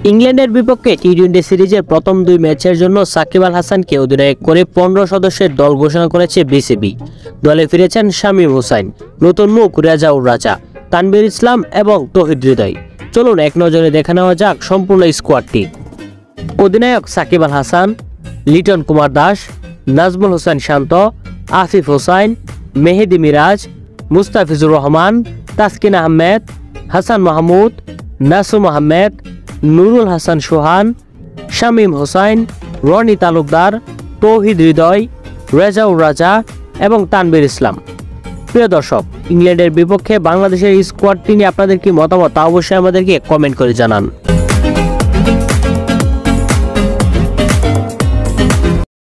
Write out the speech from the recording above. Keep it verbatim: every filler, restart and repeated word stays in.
ইংল্যান্ডের বিপক্ষে T twenty সিরিজের প্রথম দুই ম্যাচের জন্য সাকিব আল হাসানকে অধিনায়ক করে পনেরো সদস্যের দল ঘোষণা করেছে বিসিবি। দলে ফিরেছেন শামীম হোসাইন, নতুন মুখ রেজাউর রাজা, তানভীর ইসলাম এবং তৌহিদ হৃদয়। চলুন এক নজরে দেখে নেওয়া যাক সম্পূর্ণ স্কোয়াডটি। অধিনায়ক সাকিব আল হাসান, লিটন কুমার দাস, নাজমুল হোসেন শান্ত, আফিফ হোসাইন, মেহেদি মিরাজ, মুস্তাফিজুর রহমান, তাসকিন আহমেদ, হাসান মাহমুদ, নাসুম আহমেদ, নুরুল হাসান সোহান, শামীম হোসাইন, রনি তালুকদার, তৌহিদ হৃদয়, রেজাউর রাজা এবং তানভীর ইসলাম। প্রিয় দর্শক, ইংল্যান্ডের বিপক্ষে বাংলাদেশের স্কোয়াডটি নিয়ে আপনাদের কি মতামত তা অবশ্যই আমাদেরকে কমেন্ট করে জানান।